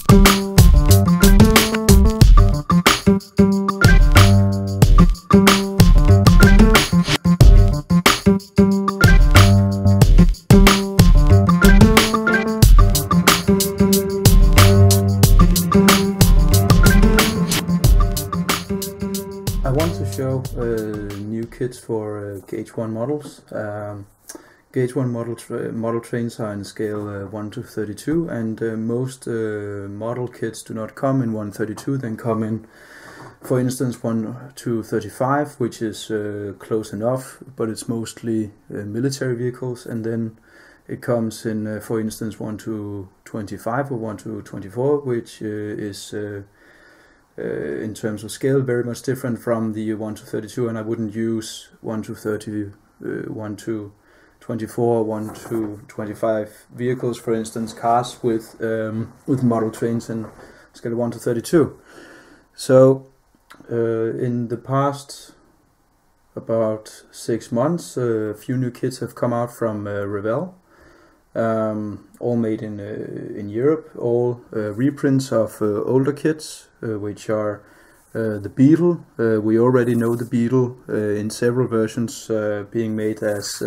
I want to show new kits for Gauge 1 models. Gauge 1 model trains are in scale 1 to 32, and most model kits do not come in 132, then come in, for instance, 1 to 35, which is close enough, but it's mostly military vehicles, and then it comes in, for instance, 1 to 25 or 1 to 24, which is in terms of scale very much different from the 1 to 32, and I wouldn't use 1 to 30, 1 to 24, 1 to 25 vehicles, for instance, cars with model trains in scale 1 to 32. So in the past about 6 months, a few new kits have come out from Revell, all made in Europe, all reprints of older kits, which are the Beetle. We already know the Beetle in several versions, being made as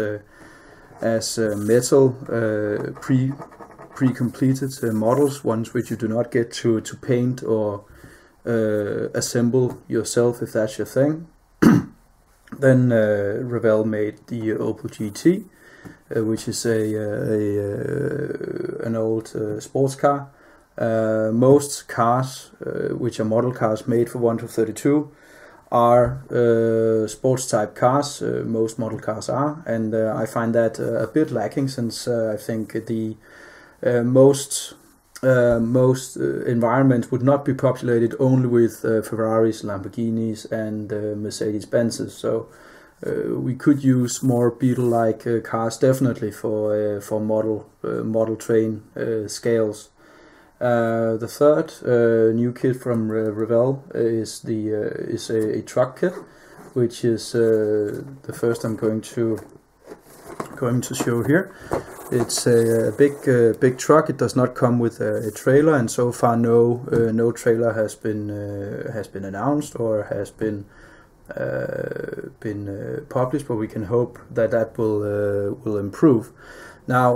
metal pre-completed models, ones which you do not get to paint or assemble yourself if that's your thing. Then Revell made the Opel GT, which is an old sports car. Most cars, which are model cars made for 1 to 32, are sports type cars. Most model cars are, and I find that a bit lacking, since I think the most environments would not be populated only with Ferraris, Lamborghinis, and Mercedes Benzes. So we could use more Beetle-like cars, definitely, for model train scales. The third new kit from Revell is a truck kit, which is the first I'm going to show here. It's a big truck. It does not come with a trailer, and so far no trailer has been announced or has been published, but we can hope that will improve. Now,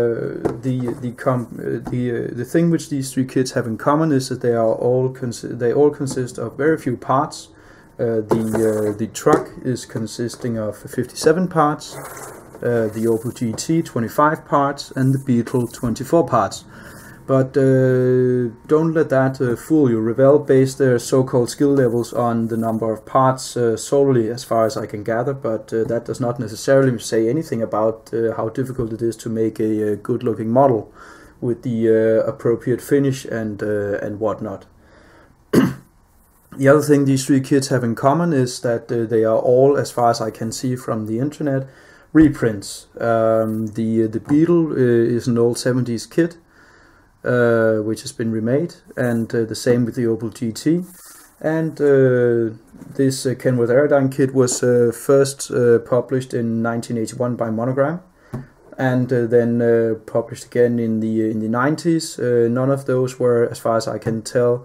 the thing which these three kits have in common is that they all consist of very few parts. The truck is consisting of 57 parts, the Opel GT 25 parts, and the Beetle 24 parts. But don't let that fool you. Revell based their so-called skill levels on the number of parts solely, as far as I can gather, but that does not necessarily say anything about how difficult it is to make a good-looking model with the appropriate finish and whatnot. The other thing these three kits have in common is that they are all, as far as I can see from the internet, reprints. The Beetle is an old 70s kit, which has been remade, and the same with the Opel GT. And this Kenworth Aerodyne kit was first published in 1981 by Monogram, and then published again in the 90s. None of those were, as far as I can tell,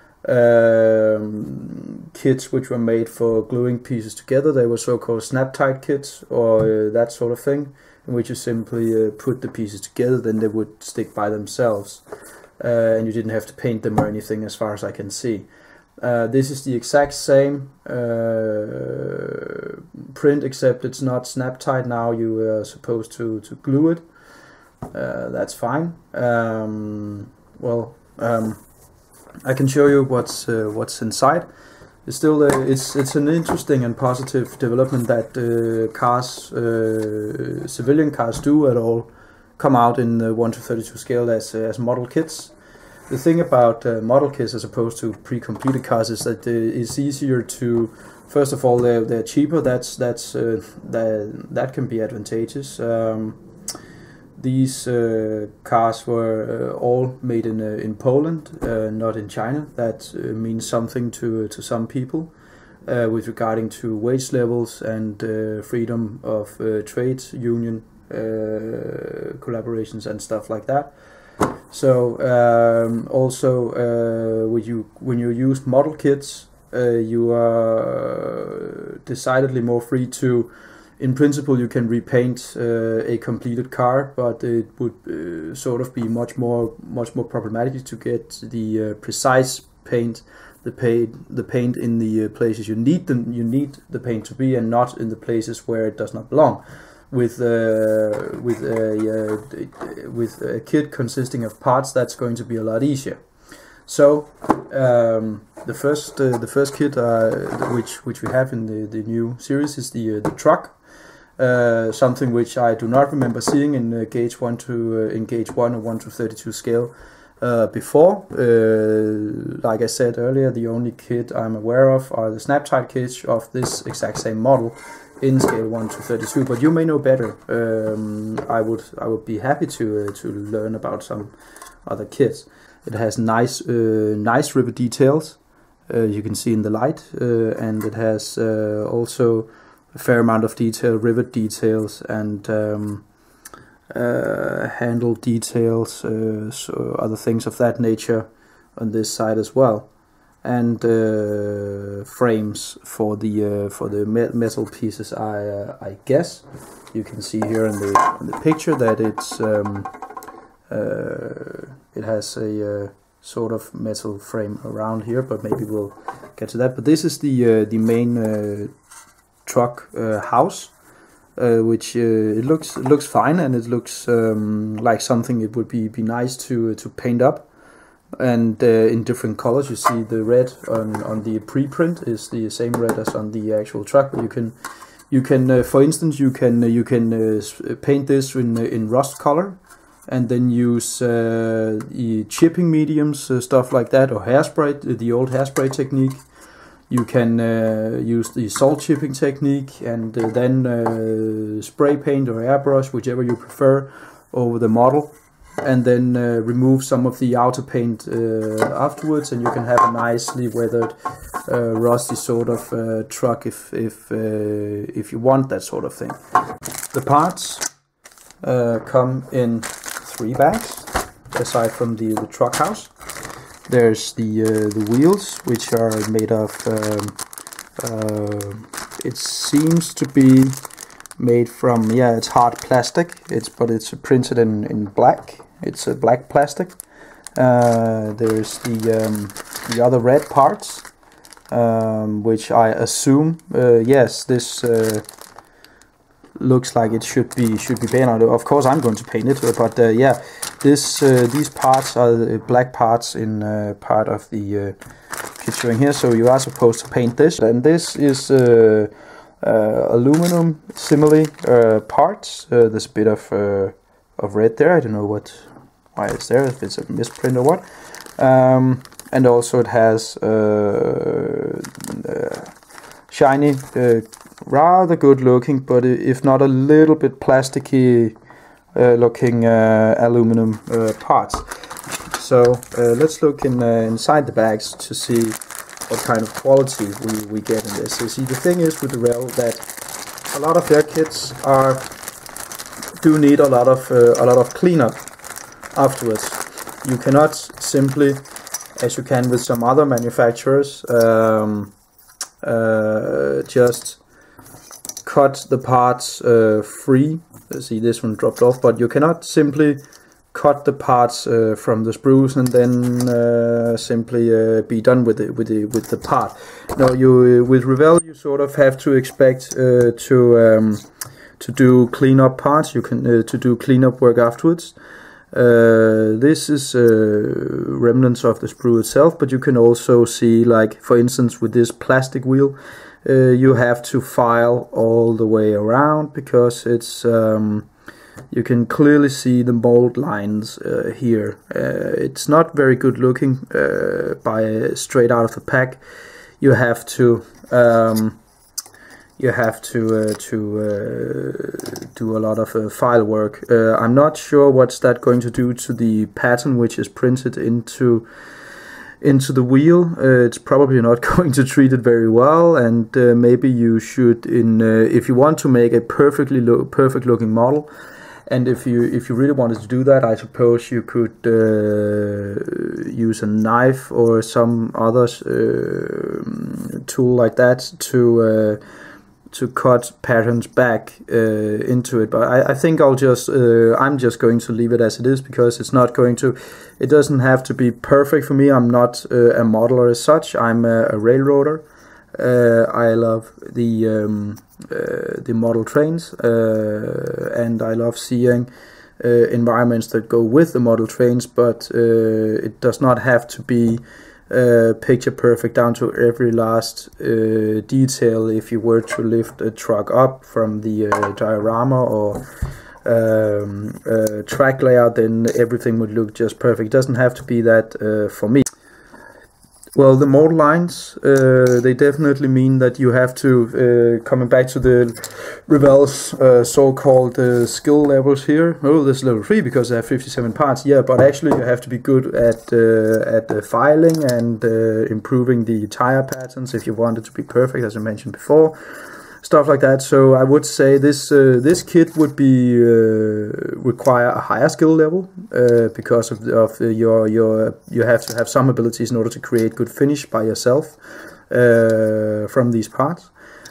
kits which were made for gluing pieces together. They were so-called snap-tight kits, or that sort of thing, in which you simply put the pieces together, then they would stick by themselves, and you didn't have to paint them or anything, as far as I can see. This is the exact same print, except it's not snap-tight. Now you are supposed to glue it. That's fine. I can show you what's inside. It's still it's an interesting and positive development that cars, civilian cars, do at all come out in the 1 to 32 scale as model kits. The thing about model kits as opposed to pre-completed cars is that it's easier to, first of all, they're cheaper. That can be advantageous. These cars were all made in Poland, not in China. That means something to some people with regarding to wage levels and freedom of trade union collaborations and stuff like that. So also when you use model kits, you are decidedly more free to. In principle, you can repaint a completed car, but it would sort of be much more problematic to get the precise paint, the paint in the places you need the paint to be, and not in the places where it does not belong. With a kit consisting of parts, that's going to be a lot easier. So the first kit which we have in the new series is the truck. Something which I do not remember seeing in gauge 1 or 1 to 32 scale before. Like I said earlier, the only kit I'm aware of are the snap-tight kits of this exact same model in scale 1 to 32. But you may know better. I would be happy to learn about some other kits. It has nice rivet details. You can see in the light, and it has also a fair amount of detail, rivet details, and handle details, so other things of that nature on this side as well, and frames for the metal pieces. I guess you can see here in the picture that it's it has a sort of metal frame around here, but maybe we'll get to that. But this is the main truck house, which it looks fine, and it looks like something it would be nice to paint up, and in different colors. You see the red on the preprint is the same red as on the actual truck. But you can for instance you can paint this in rust color, and then use chipping mediums, stuff like that, or hairspray, the old hairspray technique. You can use the salt chipping technique, and then spray paint or airbrush, whichever you prefer, over the model, and then remove some of the outer paint afterwards, and you can have a nicely weathered, rusty sort of truck if you want that sort of thing. The parts come in 3 bags, aside from the truck house. There's the wheels, which are made of, it seems to be made from, yeah, it's hard plastic. But it's printed in black. It's a black plastic. There's the other red parts, which I assume, yes, this looks like it should be painted. Of course, I'm going to paint it, but yeah, these parts are the black parts in part of the kit showing here. So you are supposed to paint this, and this is aluminum simile parts. There's a bit of red there. I don't know why it's there, if it's a misprint or what. And also it has shiny, rather good looking, but if not a little bit plasticky looking aluminum parts. So let's look inside the bags to see what kind of quality we get in this. So see, the thing is with the Revell that a lot of their kits do need a lot of cleanup afterwards. You cannot simply, as you can with some other manufacturers, just cut the parts free. See, this one dropped off, but you cannot simply cut the parts from the sprues and then simply be done with the part. No, with Revell you sort of have to expect to do cleanup parts. You can to do cleanup work afterwards. This is remnants of the sprue itself, but you can also see, like for instance with this plastic wheel, you have to file all the way around because it's you can clearly see the mold lines here. It's not very good looking straight out of the pack. You have to do a lot of file work. I'm not sure what's that going to do to the pattern which is printed into the wheel. It's probably not going to treat it very well, and maybe you should, if you want to make a perfect looking model, And if you really wanted to do that, I suppose you could use a knife or some other tool like that to cut patterns back into it. But I think I'm just going to leave it as it is, because it doesn't have to be perfect for me. I'm not a modeler as such. I'm a railroader. I love the model trains, and I love seeing environments that go with the model trains, but it does not have to be picture perfect down to every last detail. If you were to lift a truck up from the diorama or track layout, then everything would look just perfect. It doesn't have to be that for me. Well, the model lines, they definitely mean that you have to, coming back to the Revell's so-called skill levels here. Oh, this is level 3 because I have 57 parts. Yeah, but actually you have to be good at filing and improving the tire patterns if you want it to be perfect, as I mentioned before. Stuff like that. So I would say this kit would be require a higher skill level because of you have to have some abilities in order to create good finish by yourself from these parts.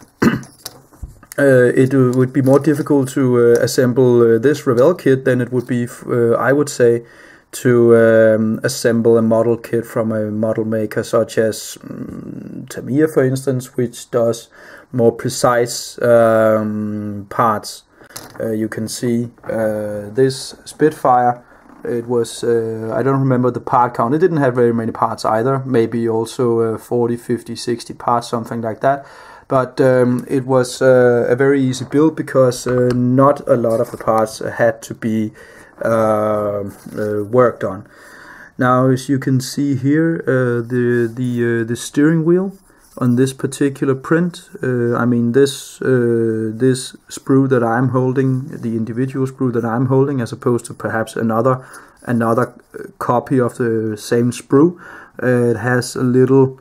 It would be more difficult to assemble this Revell kit than it would be, I would say, to assemble a model kit from a model maker such as Tamiya, for instance, which does more precise parts. You can see this Spitfire, it was, I don't remember the part count, it didn't have very many parts either, maybe also 40, 50, 60 parts, something like that. But it was a very easy build because not a lot of the parts had to be worked on. Now, as you can see here, the steering wheel on this particular print, I mean this sprue that I'm holding, the individual sprue that I'm holding, as opposed to perhaps another copy of the same sprue, it has a little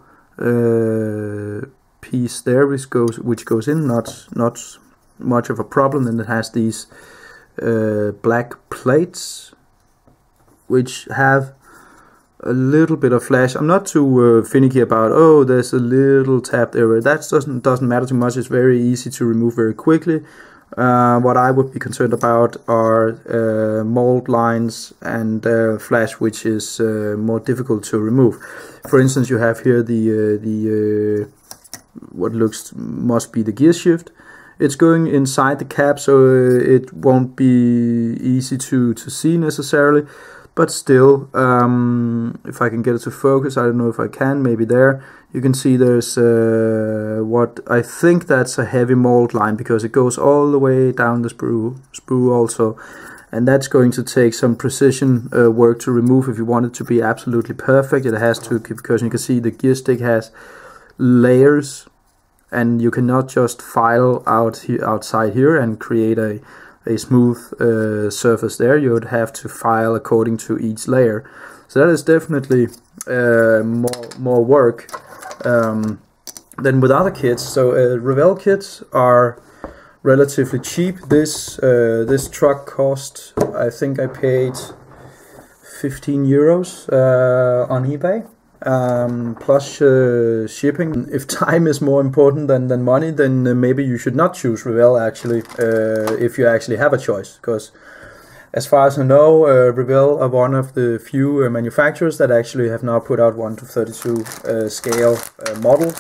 piece there which goes in, not much of a problem. And it has these black plates which have a little bit of flash. I'm not too finicky about, oh, there's a little tapped area. That doesn't matter too much. It's very easy to remove very quickly. What I would be concerned about are mold lines and flash, which is more difficult to remove. For instance, you have here the what must be the gear shift. It's going inside the cab, so it won't be easy to see necessarily. But still, if I can get it to focus, I don't know if I can, maybe there. You can see there's what I think that's a heavy mold line, because it goes all the way down the sprue also. And that's going to take some precision work to remove if you want it to be absolutely perfect. It has to, because you can see the gear stick has layers, and you cannot just file outside here and create a smooth surface there. You would have to file according to each layer. So that is definitely more work than with other kits. So Revell kits are relatively cheap. This truck cost, I think I paid 15 euros on eBay. Plus shipping. If time is more important than money, then maybe you should not choose Revell actually, if you actually have a choice, because as far as I know, Revell are one of the few manufacturers that actually have now put out 1/32 scale models.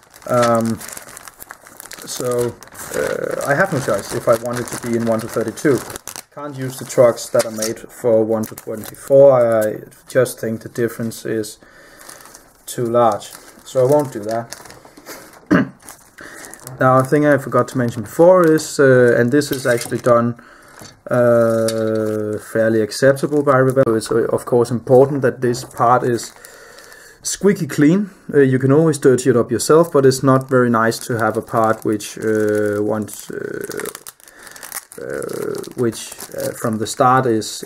So I have no choice if I wanted to be in 1/32. Can't use the trucks that are made for 1/24. I just think the difference is too large, so I won't do that. Now, a thing I forgot to mention before is, and this is actually done fairly acceptable by Revell. It's of course important that this part is squeaky clean. You can always dirty it up yourself, but it's not very nice to have a part which from the start is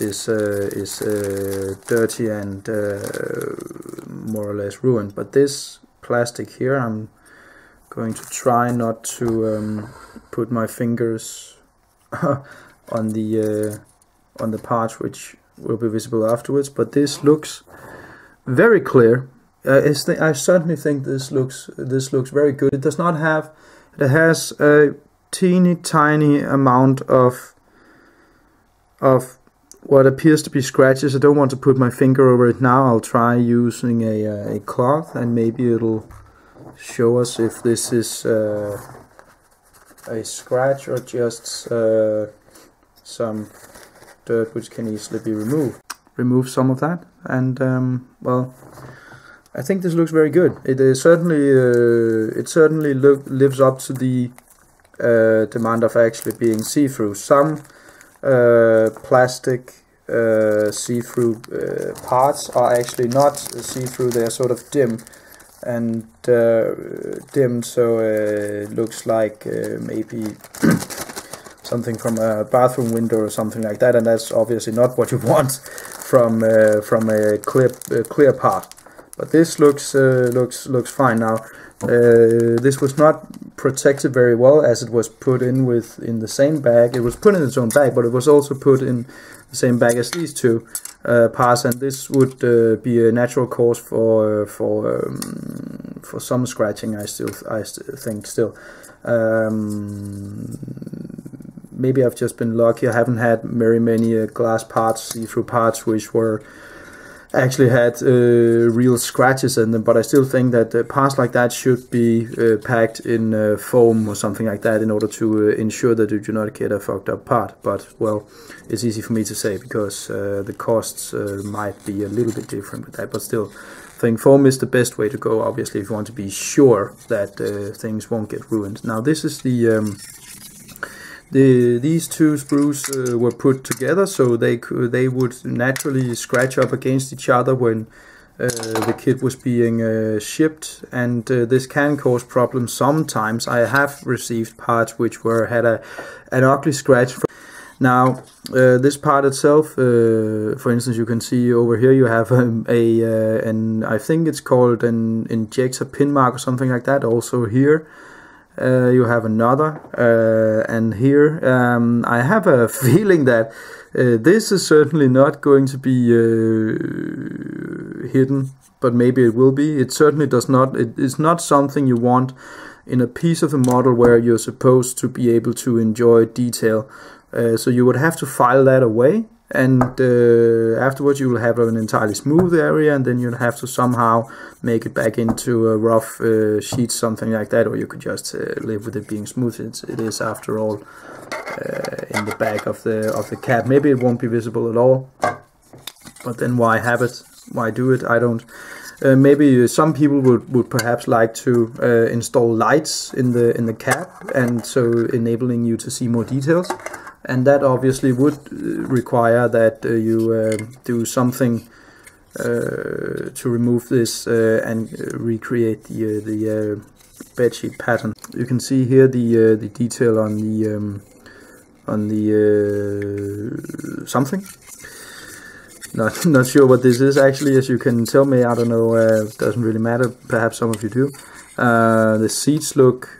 dirty and more or less ruined. But this plastic here, I'm going to try not to put my fingers on the on the parts which will be visible afterwards, but this looks very clear. I certainly think this looks very good. It does not have, it has a teeny tiny amount of what appears to be scratches. I don't want to put my finger over it now. I'll try using a cloth, and maybe it'll show us if this is a scratch or just some dirt which can easily be removed. Remove some of that, and well, I think this looks very good. It certainly lives up to the demand of actually being see-through. Some plastic see-through parts are actually not see-through. They are sort of dim and dimmed, so it looks like maybe something from a bathroom window or something like that, and that's obviously not what you want from a clear part. But this looks fine now. This was not protected very well, as it was put in the same bag. It was put in its own bag, but it was also put in the same bag as these two parts, and this would be a natural cause for some scratching. I think still. Maybe I've just been lucky. I haven't had very many glass parts, see-through parts, which were actually had real scratches in them, but I still think that parts like that should be packed in foam or something like that in order to ensure that you do not get a fucked up part. But well, it's easy for me to say because the costs might be a little bit different with that, but still I think foam is the best way to go, obviously, if you want to be sure that things won't get ruined. Now this is these two sprues were put together so they would naturally scratch up against each other when the kit was being shipped, and this can cause problems sometimes. I have received parts which had an ugly scratch. Now this part itself, for instance, you can see over here you have an I think it's called an injector pin mark or something like that. Also here you have another, and here I have a feeling that this is certainly not going to be hidden, but maybe it will be. It certainly does not. It is not something you want in a piece of a model where you're supposed to be able to enjoy detail. So you would have to file that away, and afterwards you will have an entirely smooth area, and then you'll have to somehow make it back into a rough sheet, something like that, or you could just live with it being smooth. It is after all in the back of the cab. Maybe it won't be visible at all, but then why have it? Why do it? I don't. Maybe some people would perhaps like to install lights in the cab, and so enabling you to see more details. And that obviously would require that you do something to remove this and recreate the bedsheet pattern. You can see here the detail on the something. Not sure what this is actually, as you can tell me. I don't know. Doesn't really matter. Perhaps some of you do. The seats look.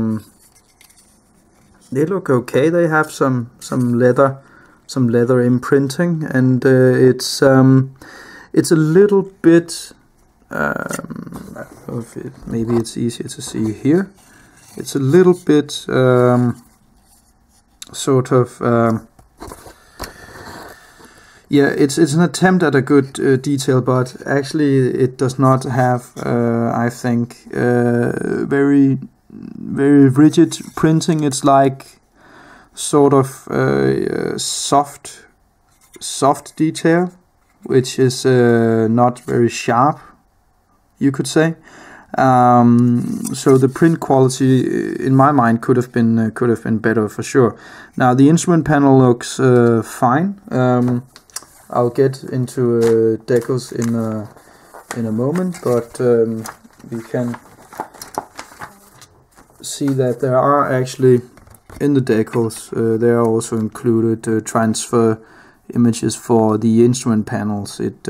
They look okay. They have some leather imprinting, and it's a little bit. I don't know if maybe it's easier to see here. It's a little bit sort of. Yeah, it's an attempt at a good detail, but actually it does not have. I think very rigid printing. It's like sort of soft detail, which is not very sharp, you could say. So the print quality, in my mind, could have been better for sure. Now the instrument panel looks fine. I'll get into decals in a moment, but we can see that there are actually in the decals there are also included transfer images for the instrument panels. It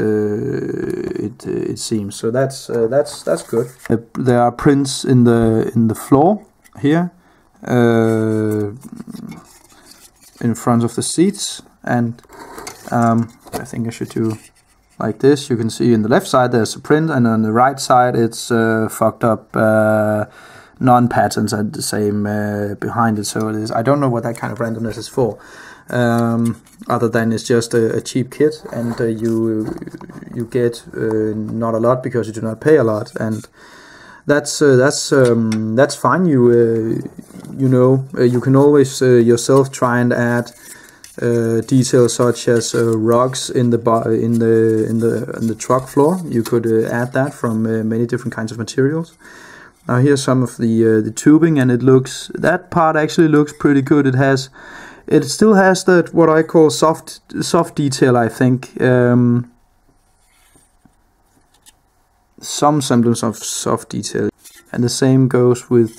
seems so. That's good. There are prints in the floor here, in front of the seats, and I think I should do like this. You can see in the left side there's a print, and on the right side it's fucked up non-patterns are the same behind it. So it is, I don't know what that kind of randomness is for, other than it's just a cheap kit, and you get not a lot because you do not pay a lot, and that's fine. You know, you can always yourself try and add details such as rugs in the truck floor. You could add that from many different kinds of materials. Now here's some of the tubing, and that part actually looks pretty good. It still has that what I call soft detail, I think. Some semblance of soft detail, and the same goes with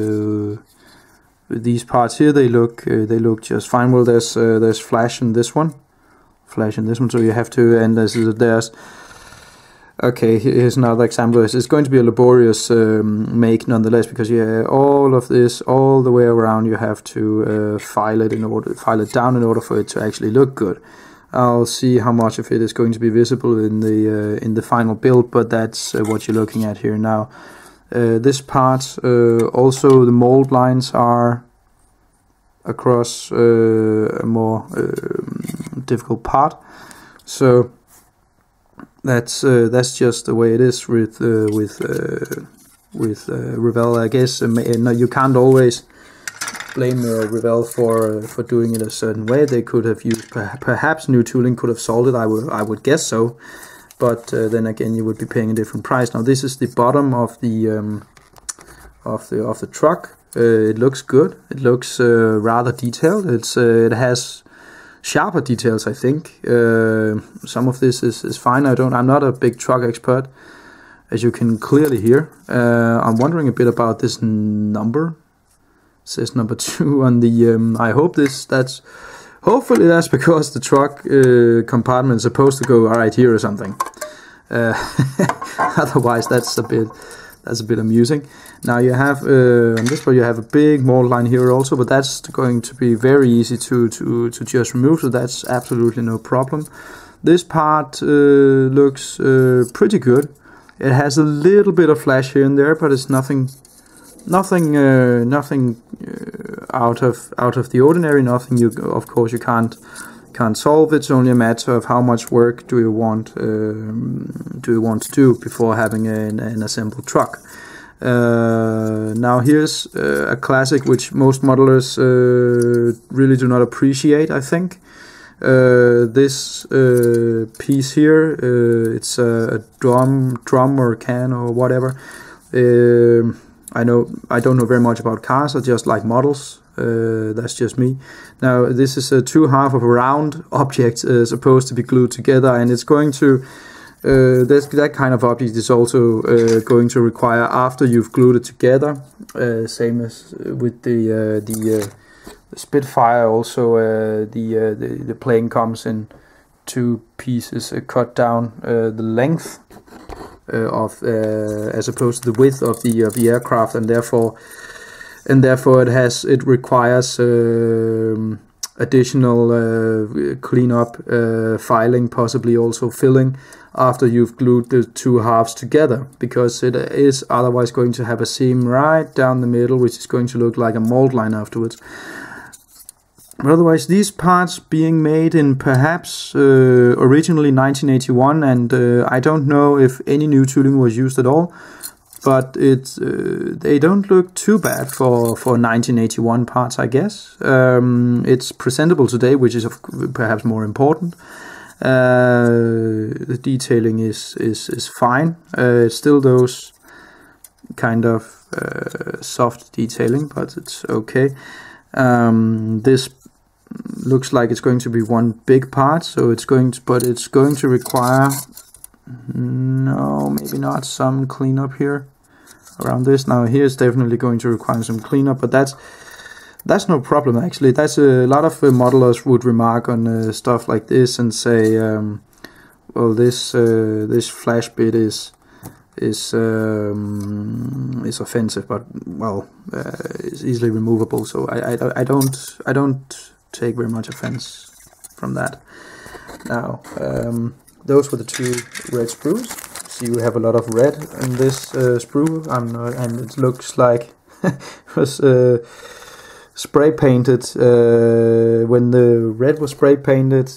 these parts here. They look just fine. Well, there's flash in this one, so you have to, and there's okay, here's another example. It's going to be a laborious make nonetheless, because all of this all the way around you have to file it down in order for it to actually look good. I'll see how much of it is going to be visible in the final build, but that's what you're looking at here now. This part, also the mold lines are across a more difficult part, so that's just the way it is with Revell. I guess no, you can't always blame Revell for doing it a certain way. They could have used perhaps new tooling could have solved it. I would guess so, but then again you would be paying a different price. Now this is the bottom of the truck. It looks good. It looks rather detailed. It has sharper details, I think. Some of this is fine. I'm not a big truck expert, as you can clearly hear. I'm wondering a bit about this number. It says number 2 on the. I hope hopefully that's because the truck compartment is supposed to go right here or something. Otherwise, that's a bit amusing. Now you have on this part you have a big mold line here also, but that's going to be very easy to just remove, so that's absolutely no problem. This part looks pretty good. It has a little bit of flash here and there, but it's nothing out of the ordinary. Nothing of course you can't solve. It's only a matter of how much work do you want to do before having an assembled truck. Now here's a classic which most modelers really do not appreciate, I think. This piece here, it's a drum or can or whatever. I don't know very much about cars. I just like models. That's just me. Now this is a 2/2 of a round object supposed to be glued together, and it's going to that kind of object is also going to require, after you've glued it together, same as with the Spitfire, also the plane comes in 2 pieces, cut down the length of as opposed to the width of the aircraft, and therefore it requires additional cleanup, filing, possibly also filling after you've glued the 2 halves together, because it is otherwise going to have a seam right down the middle, which is going to look like a mold line afterwards. But otherwise, these parts being made in perhaps originally 1981, and I don't know if any new tooling was used at all, but they don't look too bad for 1981 parts, I guess. It's presentable today, which is perhaps more important. The detailing is fine. It's still those kind of soft detailing, but it's okay. This looks like it's going to be one big part, so it's going to require, no, maybe not, some cleanup here around this. Now here's definitely going to require some cleanup, but that's no problem actually. That's a lot of modelers would remark on stuff like this and say, well, this flash bit is offensive, but well, it's easily removable, so I don't take very much offense from that. Now, those were the two red sprues. See, we have a lot of red in this sprue, and it looks like it was spray painted. When the red was spray painted,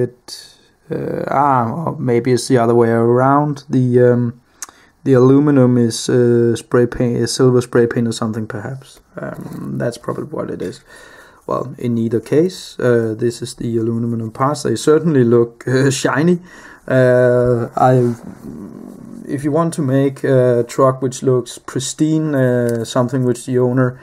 or maybe it's the other way around. The aluminum is spray paint, is silver spray paint or something, perhaps. That's probably what it is. Well, in either case, this is the aluminum parts. They certainly look shiny. If you want to make a truck which looks pristine, something which the owner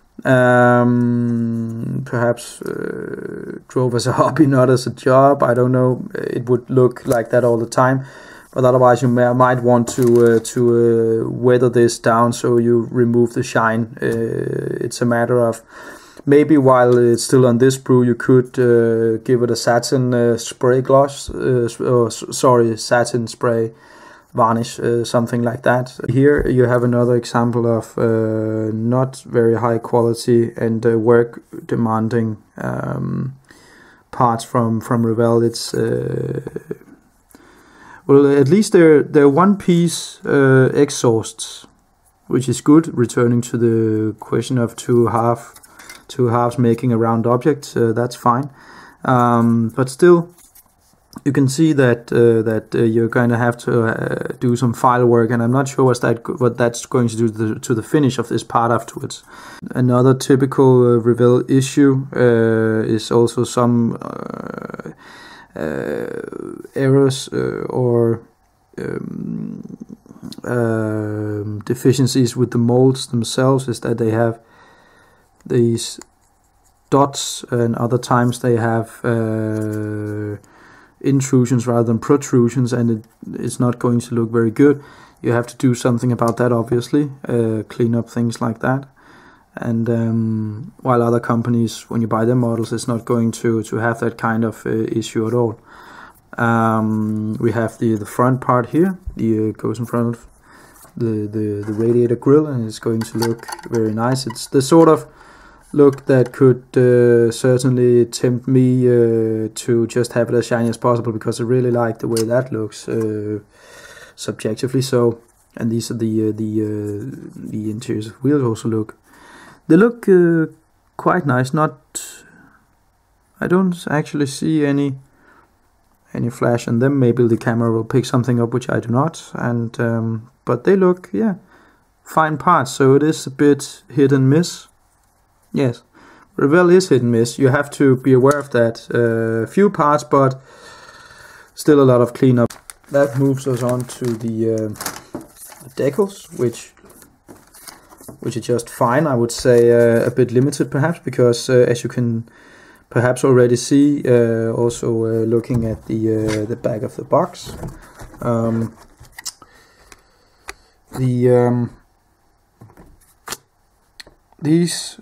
perhaps drove as a hobby, not as a job, I don't know, it would look like that all the time. But otherwise, you might want to weather this down so you remove the shine. It's a matter of maybe while it's still on this sprue, you could give it a satin spray gloss, satin spray varnish, something like that. Here you have another example of not very high quality and work demanding parts from Revell. It's well, at least they're one-piece exhausts, which is good. Returning to the question of two halves making a round object, that's fine. But still, you can see that you're going to have to do some file work, and I'm not sure what that's going to do to the finish of this part afterwards. Another typical Revell issue is also some errors or deficiencies with the molds themselves, is that they have these dots, and other times they have intrusions rather than protrusions, and it's not going to look very good. You have to do something about that, obviously, clean up things like that. And while other companies, when you buy their models, it's not going to have that kind of issue at all. We have the front part here. It goes in front of the radiator grille, and it's going to look very nice. It's the sort of look that could certainly tempt me to just have it as shiny as possible, because I really like the way that looks, subjectively so. And these are the interiors of wheels also look. They look quite nice. I don't actually see any flash in them. Maybe the camera will pick something up which I do not. And but they look, yeah, fine parts. So it is a bit hit and miss. Yes, Revell is hit and miss. You have to be aware of that. Few parts, but still a lot of cleanup. That moves us on to the decals, which are just fine. I would say a bit limited perhaps, because as you can perhaps already see, also looking at the back of the box, these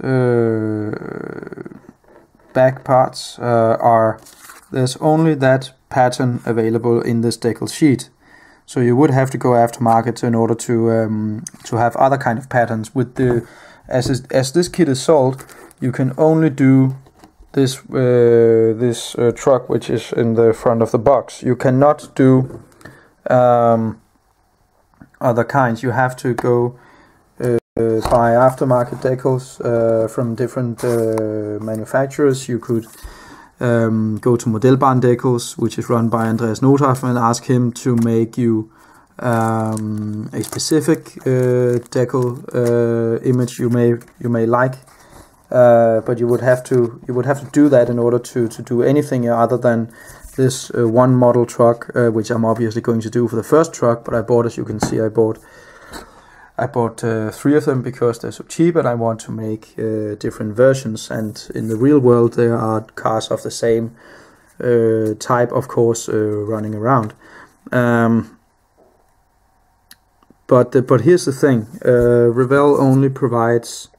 back parts there's only that pattern available in this decal sheet. So you would have to go aftermarket in order to have other kind of patterns. With as this kit is sold, you can only do this truck which is in the front of the box. You cannot do other kinds. You have to go buy aftermarket decals from different manufacturers. You could go to Modellbahn Decals, which is run by Andreas Nothoff, and ask him to make you a specific decal image you may like, but you would have to do that in order to do anything other than this one model truck, which I'm obviously going to do for the first truck. But I bought, as you can see, I bought 3 of them because they're so cheap, and I want to make different versions. And in the real world, there are cars of the same type, of course, running around. But here's the thing: Revell only provides.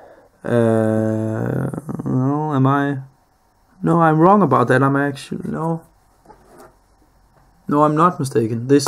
No, No, I'm wrong about that. I'm actually no, I'm not mistaken. This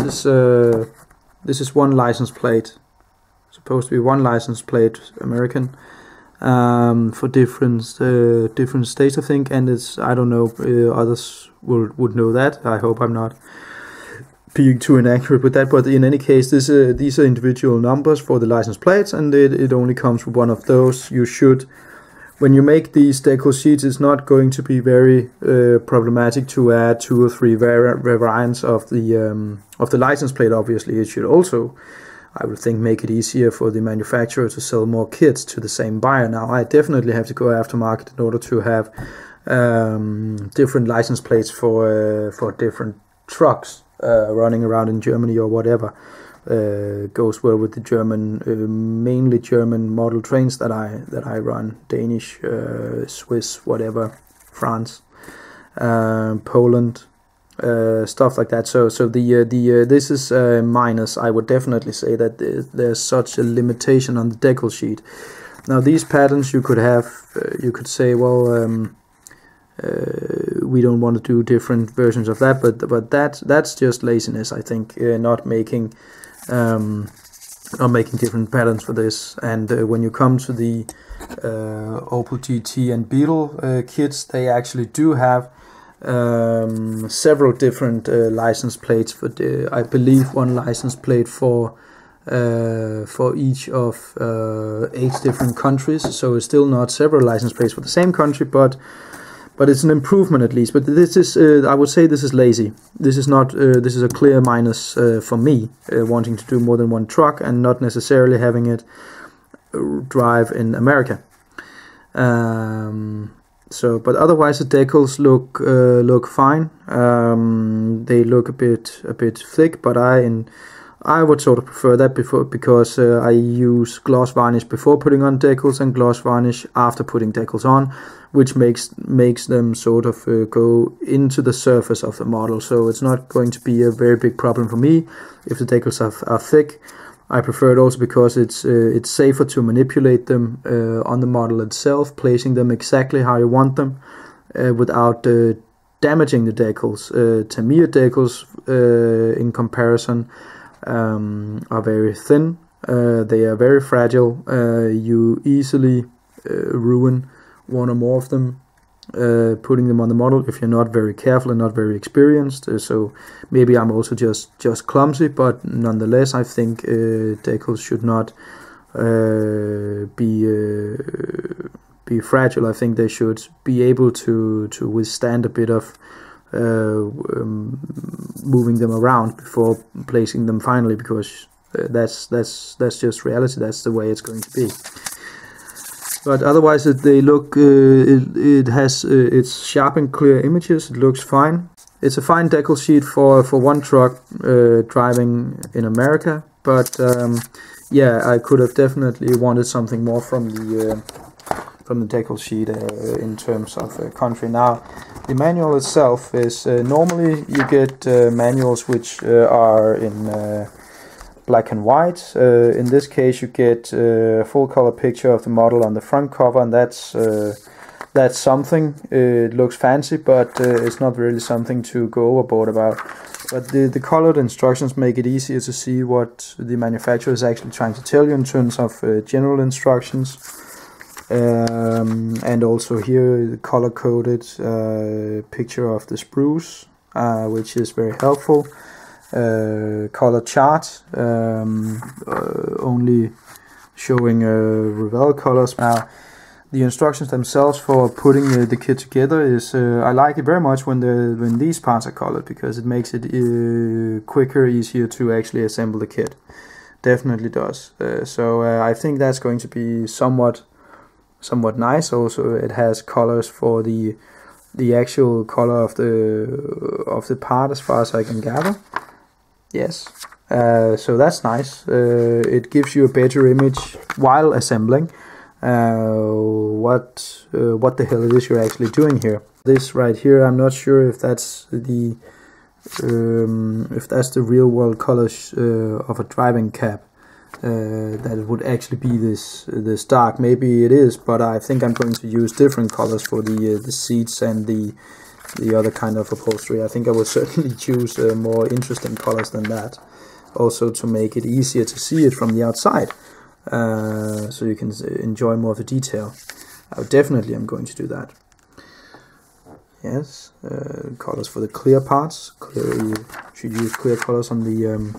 is one license plate. Supposed to be one license plate American. for different states, I think, and it's, I don't know, others would know that. I hope I'm not being too inaccurate with that, but in any case, these are individual numbers for the license plates, and it only comes with one of those. You should, when you make these decal sheets, it's not going to be very problematic to add 2 or 3 variants of the license plate. Obviously, it should also, I would think, make it easier for the manufacturer to sell more kits to the same buyer. Now, I definitely have to go aftermarket in order to have different license plates for different trucks running around in Germany or whatever. Goes well with the German, mainly German model trains that I run, Danish, Swiss, whatever, France, Poland. Stuff like that. So this is minus. I would definitely say that there's such a limitation on the decal sheet. Now these patterns you could have, you could say, well, we don't want to do different versions of that, but that's just laziness, I think, not making different patterns for this. And when you come to the Opel GT and Beetle kits, they actually do have several different license plates for I believe one license plate for each of 8 different countries. So it's still not several license plates for the same country, but it's an improvement at least. But this is I would say this is lazy. This is not this is a clear minus for me, wanting to do more than one truck and not necessarily having it drive in America. So, but otherwise the decals look fine. They look a bit thick, but I would sort of prefer that because I use gloss varnish before putting on decals and gloss varnish after putting decals on, which makes them sort of go into the surface of the model. So it's not going to be a very big problem for me if the decals are thick. I prefer it also because it's safer to manipulate them on the model itself, placing them exactly how you want them without damaging the decals. Tamiya decals, in comparison, are very thin. They are very fragile. You easily ruin one or more of them putting them on the model if you're not very careful and not very experienced. So maybe I'm also just clumsy, but nonetheless I think decals should not be fragile. I think they should be able to withstand a bit of moving them around before placing them finally, because that's just reality. That's the way it's going to be. But otherwise, they look. It has it's sharp and clear images. It looks fine. It's a fine decal sheet for one truck driving in America. But yeah, I could have definitely wanted something more from the decal sheet in terms of country. Now, the manual itself is normally you get manuals which are in black and white. In this case you get a full color picture of the model on the front cover, and that's something. It looks fancy, but it's not really something to go overboard about. But the colored instructions make it easier to see what the manufacturer is actually trying to tell you in terms of general instructions. And also here the color coded picture of the sprues, which is very helpful. Color chart, only showing Revell colors. Now, the instructions themselves for putting the kit together is I like it very much when these parts are colored, because it makes it quicker, easier to actually assemble the kit. Definitely does. So I think that's going to be somewhat nice. Also, it has colors for the actual color of the part, as far as I can gather. Yes, so that's nice. It gives you a better image while assembling what the hell it is you're actually doing here. This right here, I'm not sure if that's the real world colors of a driving cap. That it would actually be this dark. Maybe it is, but I think I'm going to use different colors for the seats and the other kind of upholstery. I think I would certainly choose more interesting colors than that, also to make it easier to see it from the outside. so you can enjoy more of the detail. I definitely am going to do that. Yes, colors for the clear parts. You should use clear colors on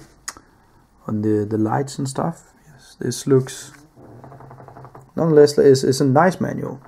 the lights and stuff. Yes, this looks, nonetheless, is a nice manual.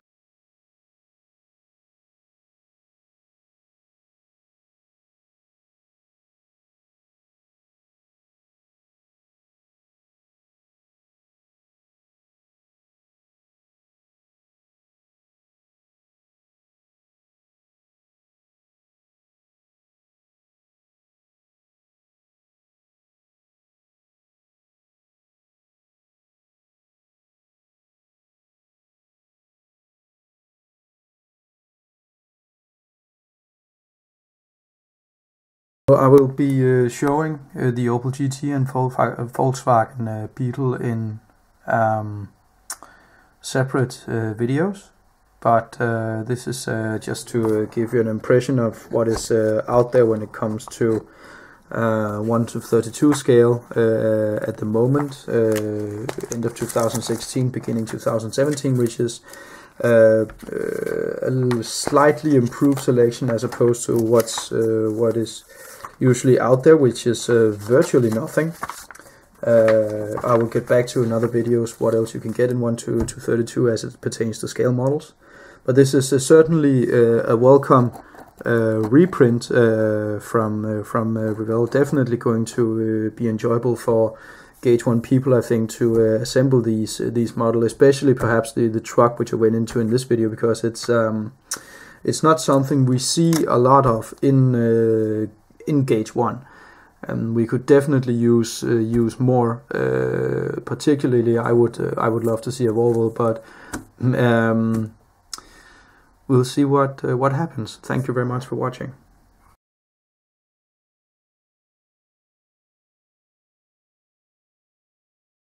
I will be showing the Opel GT and Volkswagen Beetle in separate videos, but this is just to give you an impression of what is out there when it comes to 1 to 32 scale at the moment, end of 2016, beginning 2017, which is a slightly improved selection as opposed to what is usually out there, which is virtually nothing. I will get back to in other videos what else you can get in 1 to 32 as it pertains to scale models. But this is certainly a welcome reprint from Revell. Definitely going to be enjoyable for GH1 people, I think, to assemble these models, especially perhaps the truck, which I went into in this video, because it's not something we see a lot of in GH1, and we could definitely use more. Particularly, I would love to see a Volvo, but we'll see what happens. Thank you very much for watching.